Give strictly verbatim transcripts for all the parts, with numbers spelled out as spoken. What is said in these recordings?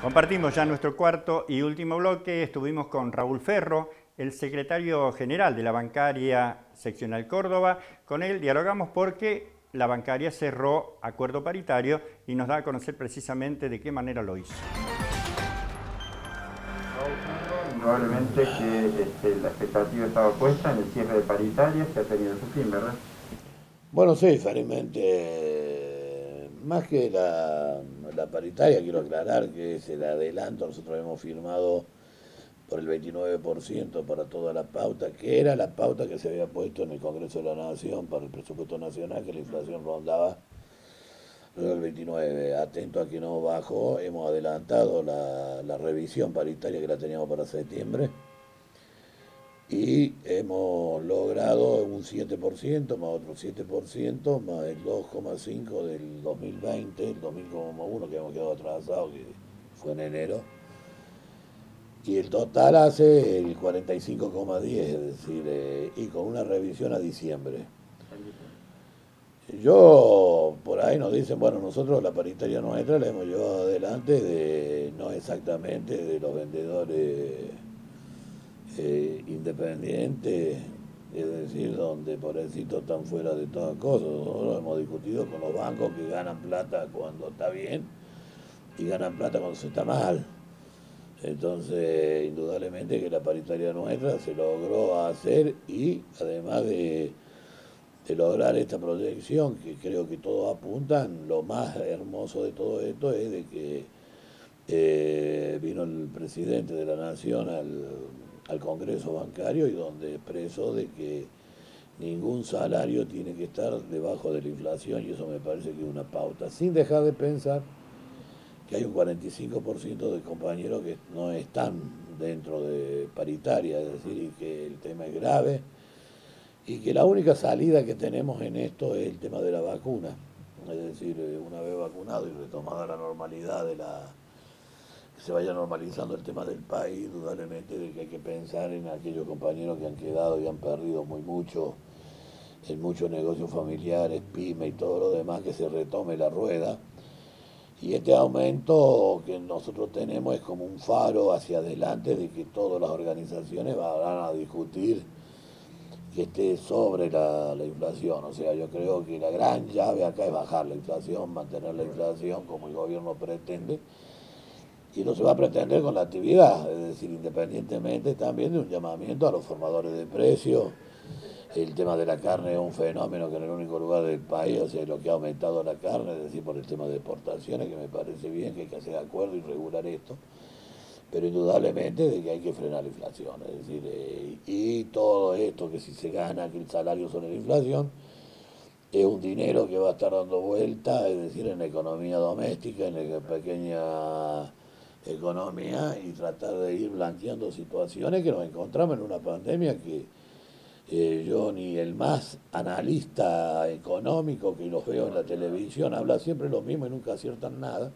Compartimos ya nuestro cuarto y último bloque. Estuvimos con Raúl Ferro, el secretario general de la Bancaria Seccional Córdoba. Con él dialogamos porque la bancaria cerró acuerdo paritario y nos da a conocer precisamente de qué manera lo hizo. Probablemente que este, la expectativa estaba puesta en el cierre de paritarias que ha tenido su fin, ¿verdad? Bueno, sí, felizmente, más que la, la paritaria, quiero aclarar que es el adelanto, nosotros hemos firmado por el veintinueve por ciento para toda la pauta, que era la pauta que se había puesto en el Congreso de la Nación para el presupuesto nacional, que la inflación rondaba luego el veintinueve. Atento a que no bajó, hemos adelantado la, la revisión paritaria que la teníamos para septiembre y hemos logrado un siete por ciento más otro siete por ciento más el dos coma cinco por ciento del dos mil veinte, el dos mil uno que hemos quedado atrasados, que fue en enero, y el total hace el cuarenta y cinco coma diez por ciento, es decir, eh, y con una revisión a diciembre. Yo, por ahí nos dicen, bueno, nosotros la paritaria nuestra la hemos llevado adelante de, no exactamente de los vendedores eh, independientes, es decir, donde pobrecitos están fuera de todas cosas. Nosotros hemos discutido con los bancos que ganan plata cuando está bien y ganan plata cuando se está mal. Entonces, indudablemente que la paritaria nuestra se logró hacer y además de, de lograr esta proyección, que creo que todos apuntan, lo más hermoso de todo esto es de que eh, vino el presidente de la Nación al, al Congreso Bancario y donde expresó de que ningún salario tiene que estar debajo de la inflación, y eso me parece que es una pauta, sin dejar de pensar que hay un cuarenta y cinco por ciento de compañeros que no están dentro de paritaria, es decir, y que el tema es grave y que la única salida que tenemos en esto es el tema de la vacuna. Es decir, una vez vacunado y retomada la normalidad de la... que se vaya normalizando el tema del país, indudablemente de que hay que pensar en aquellos compañeros que han quedado y han perdido muy mucho en muchos negocios familiares, pyme y todo lo demás, que se retome la rueda. Y este aumento que nosotros tenemos es como un faro hacia adelante de que todas las organizaciones van a discutir que esté sobre la, la inflación. O sea, yo creo que la gran llave acá es bajar la inflación, mantener la inflación como el gobierno pretende. Y no se va a pretender con la actividad, es decir, independientemente también de un llamamiento a los formadores de precios. El tema de la carne es un fenómeno que en el único lugar del país, o sea, lo que ha aumentado la carne, es decir, por el tema de exportaciones, que me parece bien que hay que hacer acuerdo y regular esto, pero indudablemente de que hay que frenar la inflación, es decir, eh, y todo esto que si se gana, que el salario sobre la inflación, es un dinero que va a estar dando vuelta, es decir, en la economía doméstica, en la pequeña economía, y tratar de ir blanqueando situaciones que nos encontramos en una pandemia que Eh, yo ni el más analista económico que los veo en la televisión habla siempre lo mismo y nunca aciertan nada.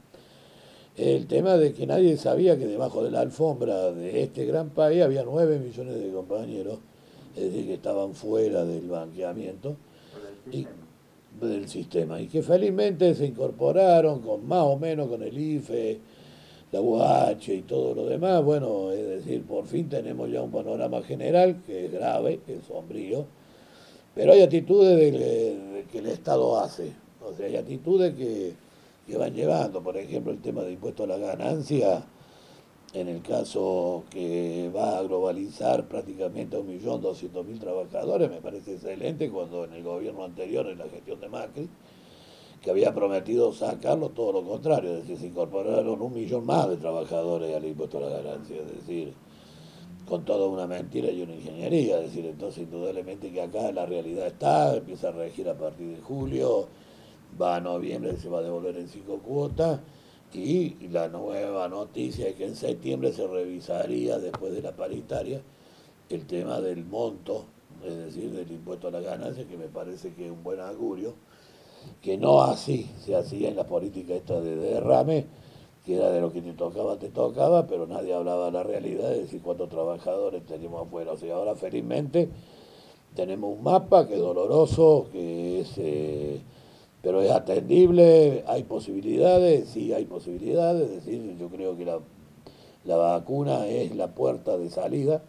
El tema de que nadie sabía que debajo de la alfombra de este gran país había nueve millones de compañeros, es decir, que estaban fuera del banqueamiento y del sistema, y que felizmente se incorporaron con más o menos con el I F E, la U H y todo lo demás. Bueno, es decir, por fin tenemos ya un panorama general que es grave, que es sombrío, pero hay actitudes de, de que el Estado hace, o sea, hay actitudes que, que van llevando, por ejemplo, el tema de impuesto a la ganancia, en el caso que va a globalizar prácticamente a un millón doscientos mil trabajadores, me parece excelente, cuando en el gobierno anterior, en la gestión de Macri, que había prometido sacarlo, todo lo contrario, es decir, se incorporaron un millón más de trabajadores al impuesto a la ganancia, es decir, con toda una mentira y una ingeniería, es decir, entonces indudablemente que acá la realidad está, empieza a regir a partir de julio, va a noviembre, se va a devolver en cinco cuotas, y la nueva noticia es que en septiembre se revisaría, después de la paritaria, el tema del monto, es decir, del impuesto a la ganancia, que me parece que es un buen augurio, que no así se hacía en la política esta de derrame, que era de lo que te tocaba, te tocaba, pero nadie hablaba de la realidad, de decir cuántos trabajadores tenemos afuera. O sea, ahora felizmente tenemos un mapa que es doloroso, que es eh, pero es atendible, hay posibilidades, sí hay posibilidades, es decir, yo creo que la, la vacuna es la puerta de salida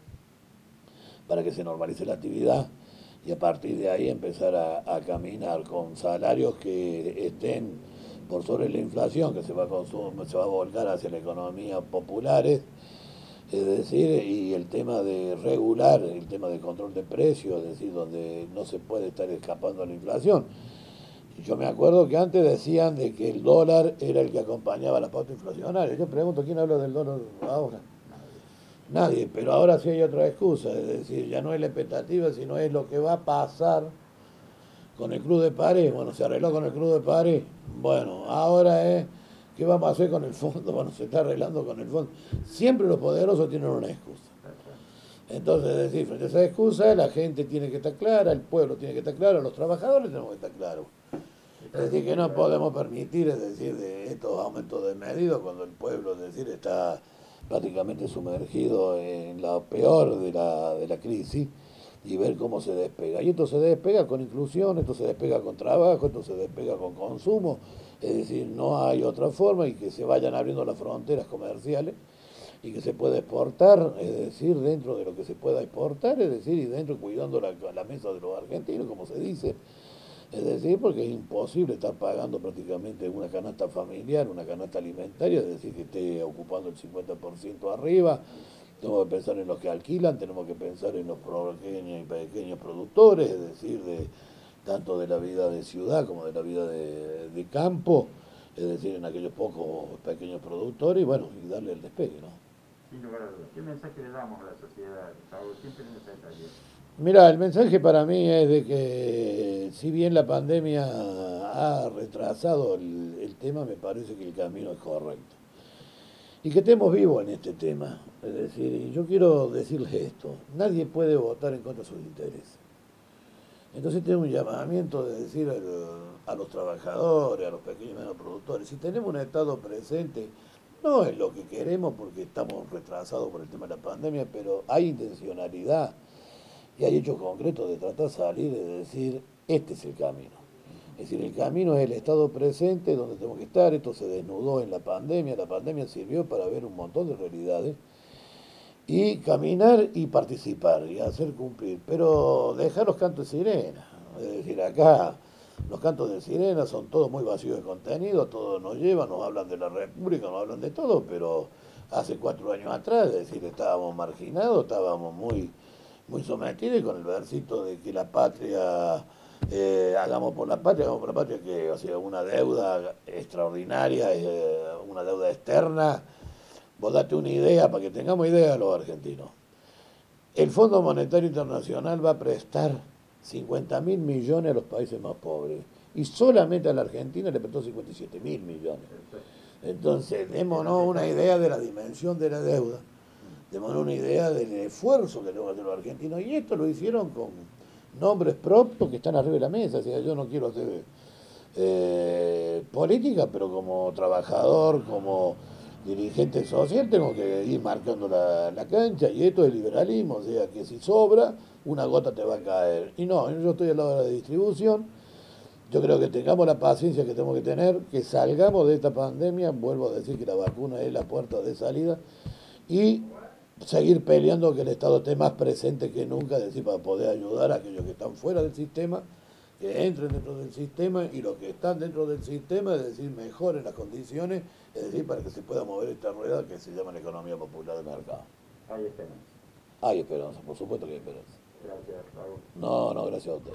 para que se normalice la actividad y a partir de ahí empezar a, a caminar con salarios que estén por sobre la inflación, que se va a, consumir, se va a volcar hacia la economía populares, es decir, y el tema de regular, el tema de control de precios, es decir, donde no se puede estar escapando a la inflación. Yo me acuerdo que antes decían de que el dólar era el que acompañaba la pauta inflacionaria. Yo pregunto, ¿quién habla del dólar ahora? Nadie, pero ahora sí hay otra excusa, es decir, ya no es la expectativa, sino es lo que va a pasar con el Club de París. Bueno, se arregló con el Club de París, bueno, ahora es, ¿qué vamos a hacer con el fondo? Bueno, se está arreglando con el fondo. Siempre los poderosos tienen una excusa. Entonces, es decir, frente a esa excusa, la gente tiene que estar clara, el pueblo tiene que estar claro, los trabajadores tenemos que estar claros. Es decir, que no podemos permitir, es decir, de estos aumentos de medidas cuando el pueblo, es decir, está prácticamente sumergido en la peor de la, de la crisis y ver cómo se despega. Y esto se despega con inclusión, esto se despega con trabajo, esto se despega con consumo, es decir, no hay otra forma y que se vayan abriendo las fronteras comerciales y que se pueda exportar, es decir, dentro de lo que se pueda exportar, es decir, y dentro cuidando la, la mesa de los argentinos, como se dice. Es decir, porque es imposible estar pagando prácticamente una canasta familiar, una canasta alimentaria, es decir, que esté ocupando el cincuenta por ciento arriba. Tenemos que pensar en los que alquilan, tenemos que pensar en los pequeños y pequeños productores, es decir, de, tanto de la vida de ciudad como de la vida de, de campo, es decir, en aquellos pocos pequeños productores, y bueno, y darle el despegue, ¿no? Sin lugar a dudas. ¿Qué mensaje le damos a la sociedad? ¿Quién tiene necesario? Mira, el mensaje para mí es de que si bien la pandemia ha retrasado el, el tema, me parece que el camino es correcto. Y que estemos vivos en este tema. Es decir, yo quiero decirles esto, nadie puede votar en contra de sus intereses. Entonces tengo un llamamiento de decir a, a los trabajadores, a los pequeños y medianos productores, si tenemos un Estado presente, no es lo que queremos porque estamos retrasados por el tema de la pandemia, pero hay intencionalidad. Y hay hechos concretos de tratar de salir, de decir, este es el camino. Es decir, el camino es el estado presente donde tenemos que estar. Esto se desnudó en la pandemia. La pandemia sirvió para ver un montón de realidades. Y caminar y participar y hacer cumplir. Pero dejar los cantos de sirena. Es decir, acá los cantos de sirena son todos muy vacíos de contenido. Todos nos llevan, nos hablan de la República, nos hablan de todo. Pero hace cuatro años atrás, es decir, estábamos marginados, estábamos muy... muy sometido y con el versito de que la patria, eh, hagamos por la patria, hagamos por la patria, que o sea, una deuda extraordinaria, eh, una deuda externa. Vos date una idea, para que tengamos idea los argentinos. El Fondo Monetario Internacional va a prestar cincuenta mil millones a los países más pobres y solamente a la Argentina le prestó cincuenta y siete mil millones. Entonces, démonos una idea de la dimensión de la deuda. Démonos una idea del esfuerzo que tenemos que hacer los argentinos. Y esto lo hicieron con nombres propios que están arriba de la mesa. O sea, yo no quiero hacer eh, política, pero como trabajador, como dirigente social, tengo que ir marcando la, la cancha. Y esto es liberalismo. O sea, que si sobra, una gota te va a caer. Y no, yo estoy al lado de la distribución. Yo creo que tengamos la paciencia que tenemos que tener, que salgamos de esta pandemia. Vuelvo a decir que la vacuna es la puerta de salida. Y seguir peleando que el Estado esté más presente que nunca, es decir, para poder ayudar a aquellos que están fuera del sistema, que entren dentro del sistema, y los que están dentro del sistema, es decir, mejoren las condiciones, es decir, para que se pueda mover esta rueda que se llama la economía popular de mercado. Hay esperanza. Hay esperanza, por supuesto que hay esperanza. Gracias, Raúl. No, no, gracias a usted.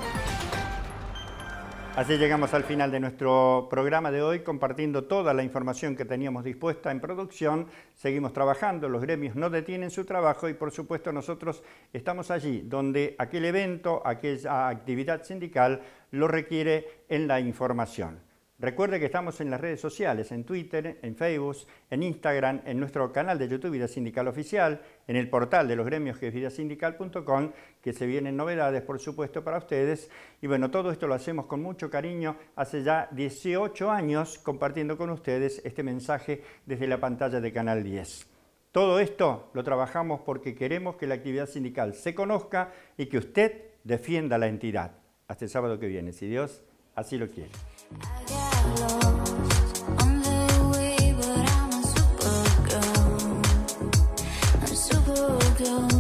Así llegamos al final de nuestro programa de hoy, compartiendo toda la información que teníamos dispuesta en producción. Seguimos trabajando, los gremios no detienen su trabajo y por supuesto nosotros estamos allí donde aquel evento, aquella actividad sindical lo requiere en la información. Recuerde que estamos en las redes sociales, en Twitter, en Facebook, en Instagram, en nuestro canal de YouTube Vida Sindical Oficial, en el portal de los gremios que es vidasindical punto com, que se vienen novedades, por supuesto, para ustedes. Y bueno, todo esto lo hacemos con mucho cariño, hace ya dieciocho años compartiendo con ustedes este mensaje desde la pantalla de Canal diez. Todo esto lo trabajamos porque queremos que la actividad sindical se conozca y que usted defienda la entidad. Hasta el sábado que viene, si Dios así lo quiere. Girl.